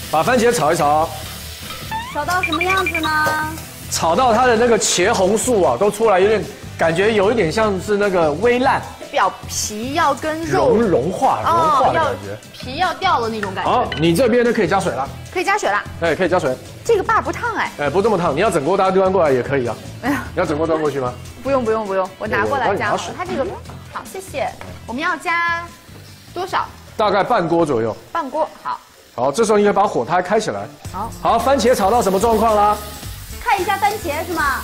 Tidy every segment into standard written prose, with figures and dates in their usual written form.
把番茄炒一炒， 炒到什么样子呢？ 炒到它的那个茄红素啊都出来，有点感觉有一点像是那个微烂， 表皮要跟肉融化的感觉， 皮要掉了那种感觉。 好，你这边呢可以加水了， 可以加水啦。 哎，可以加水。 这个爸不烫哎。 哎，不这么烫，你要整锅端过来也可以啊。 哎呀， 你要整锅端过去吗？ 不用，我拿过来加好了。 水。 它这个好，谢谢。我们要加多少？ 大概半锅左右。 半锅，好。 好，这时候应该把火开起来。 好， 好，番茄炒到什么状况啦？ 看一下番茄是吗？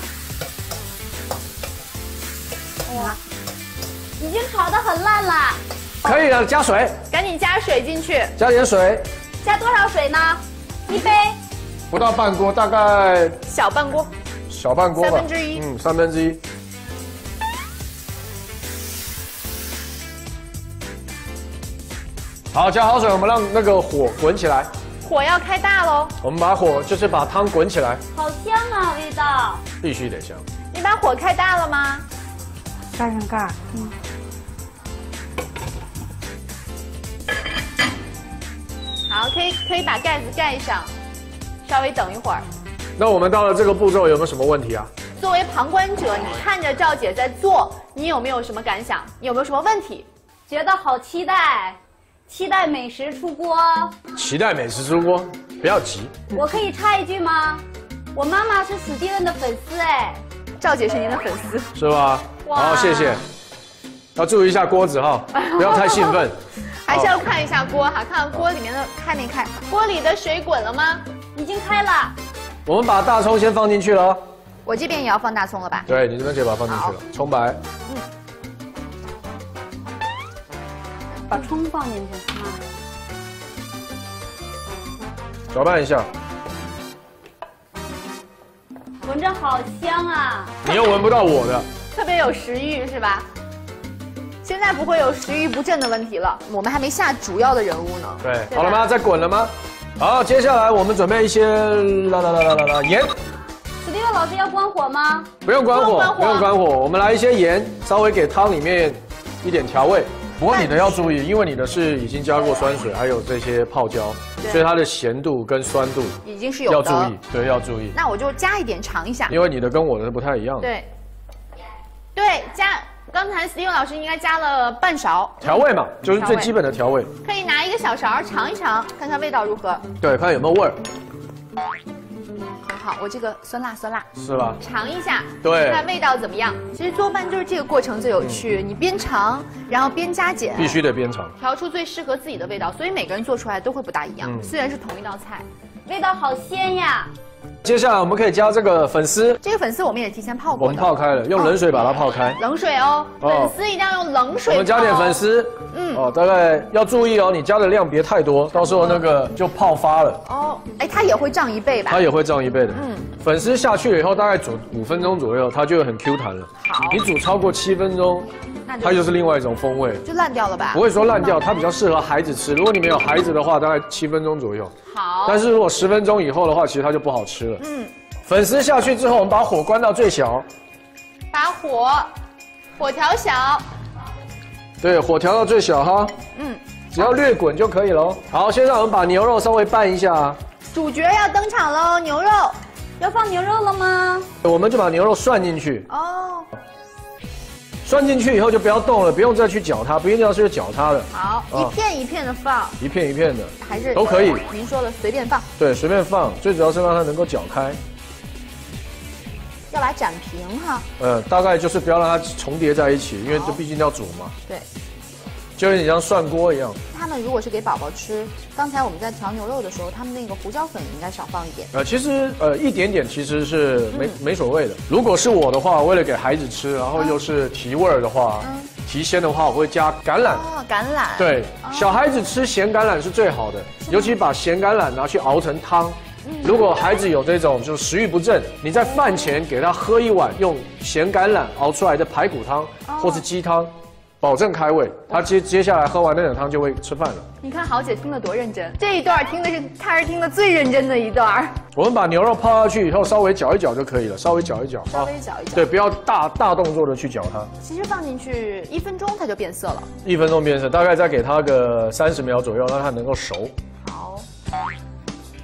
哇，已经炒得很烂了。 可以了，加水。 赶紧加水进去。 加点水。 加多少水呢？1杯。 不到半锅，大概小半锅。 小半锅吧。 1/3。 嗯，1/3。好，加好水，我们让那个火滚起来。 火要开大喽。 我们把火就是把汤滚起来。 好香啊，味道。 必须得香。 你把火开大了吗？ 盖上盖。 好，可以把盖子盖上，稍微等一会儿。 那我们到了这个步骤有没有什么问题啊？ 作为旁观者，你看着赵姐在做，你有没有什么感想？有没有什么问题？ 觉得好期待，期待美食出锅。 期待美食出锅，不要急。 我可以插一句吗？我妈妈是史蒂文的粉丝哎。 赵姐是您的粉丝， 是吧？好，谢谢。要注意一下锅子哈，不要太兴奋。 还是要看一下锅哈，看看锅里面的开没开。锅里的水滚了吗？ 已经开了。 我们把大葱先放进去了。 我这边也要放大葱了吧？ 对，你这边可以把它放进去了。葱白。 把葱放进去啊。 搅拌一下。 闻着好香啊！ 你又闻不到我的。 特别有食欲是吧？现在不会有食欲不振的问题了。我们还没下主要的人物呢。 对，好了吗？在滚了吗？好，接下来我们准备一些盐。 史蒂文老师要关火吗？ 不用关火，不用关火。我们来一些盐，稍微给汤里面一点调味。不过你的要注意，因为你的是已经加过酸水，还有这些泡椒，所以它的咸度跟酸度已经是有的。 要注意，对，要注意。 那我就加一点尝一下。 因为你的跟我的是不太一样的。 对，加。刚才史蒂文老师应该加了半勺调味嘛，就是最基本的调味。 可以拿一个小勺尝一尝，看看味道如何。 对，看有没有味儿。 很好，我这个酸辣。 是吧？ 尝一下， 对， 看味道怎么样。其实做饭就是这个过程最有趣，你边尝，然后边加减， 必须得边尝， 调出最适合自己的味道。所以每个人做出来都会不大一样，虽然是同一道菜， 味道好鲜呀。 接下来我们可以加这个粉丝， 这个粉丝我们也提前泡过， 我们泡开了，用冷水把它泡开。 冷水哦，粉丝一定要用冷水泡。 我们加点粉丝，大概要注意哦，你加的量别太多，到时候那个就泡发了。 哦，哎，它也会涨1倍吧？ 它也会涨1倍的。粉丝下去了以后，大概煮5分钟左右，它就会很 Q 弹了。 好， 你煮超过7分钟，它就是另外一种风味， 就烂掉了吧？ 不会说烂掉，它比较适合孩子吃。如果你没有孩子的话，大概7分钟左右。 好， 但是如果10分钟以后的话，其实它就不好吃了。粉丝下去之后，我们把火关到最小， 把火调小。 对，火调到最小哈。只要略滚就可以了。好，现在我们把牛肉稍微拌一下。 主角要登场喽，牛肉。 要放牛肉了吗？ 我们就把牛肉涮进去。 哦。 涮进去以后就不要动了，不用再去搅它，不一定要去搅它的。 好，一片一片的放。 一片一片的， 还是都可以。 您说的随便放。 对，随便放，最主要是让它能够搅开。 要把它擀平哈。 大概就是不要让它重叠在一起，因为这毕竟要煮嘛。 对。 就有点像涮锅一样。 他们如果是给宝宝吃，刚才我们在调牛肉的时候，他们那个胡椒粉应该少放一点。 其实一点点其实是没所谓的。如果是我的话，为了给孩子吃，然后又是提味儿的话，提鲜的话，我会加橄榄。 哦，橄榄。 对，小孩子吃咸橄榄是最好的，尤其把咸橄榄拿去熬成汤。如果孩子有这种就食欲不振，你在饭前给他喝一碗用咸橄榄熬出来的排骨汤或是鸡汤。保证开胃，他接下来喝完那碗汤就会吃饭了。 你看豪姐听得多认真，这一段听的是她是听的最认真的一段。 我们把牛肉泡下去以后，稍微搅一搅就可以了，稍微搅一搅， 稍微搅一搅。 对，不要大动作的去搅它。 其实放进去1分钟它就变色了。 1分钟变色，大概再给它个30秒左右，让它能够熟。 好。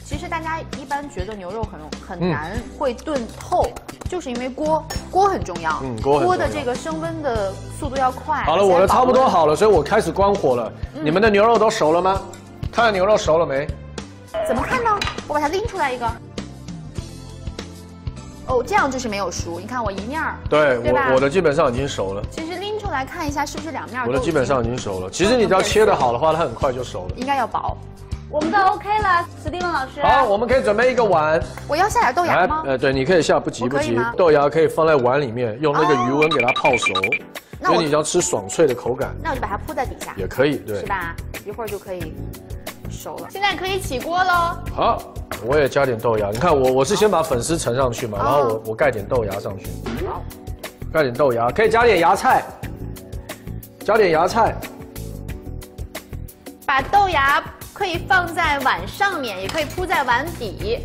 其实大家一般觉得牛肉很难会炖透，就是因为锅很重要。锅的这个升温的速度要快。 好了，我的差不多好了，所以我开始关火了。你们的牛肉都熟了吗？看看牛肉熟了没？ 怎么看呢？我把它拎出来一个。哦，这样就是没有熟。你看我一面儿。 对，我的基本上已经熟了。 其实拎出来看一下，是不是两面？ 我的基本上已经熟了。其实你只要切得好的话，它很快就熟了。 应该要薄。 我们都 OK 了，史蒂文老师。 好，我们可以准备一个碗。 我要下点豆芽吗？ 对，你可以下，不急不急。豆芽可以放在碗里面，用那个余温给它泡熟。因为你要吃爽脆的口感。 那我就把它铺在底下。 也可以，对。 是吧？一会儿就可以熟了。现在可以起锅喽。 好，我也加点豆芽。你看我是先把粉丝盛上去嘛，然后我盖点豆芽上去。 好， 盖点豆芽，可以加点芽菜。加点芽菜。 把豆芽可以放在碗上面，也可以铺在碗底。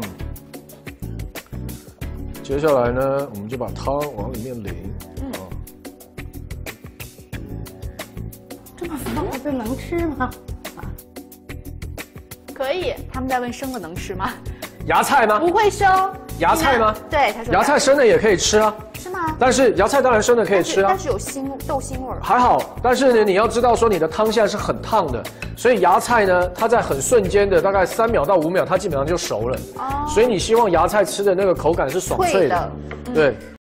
接下来呢，我们就把汤往里面淋。 这么放这能吃吗？ 可以。他们在问生的能吃吗？ 芽菜吗？ 不会生。 芽菜吗？ 对，他说。 芽菜生的也可以吃啊。 是吗？ 但是芽菜当然生的可以吃啊。 但是有豆腥味儿。 还好，但是呢，你要知道说你的汤现在是很烫的，所以芽菜呢，它在很瞬间的大概3秒到5秒，它基本上就熟了。所以你希望芽菜吃的那个口感是爽脆的。对。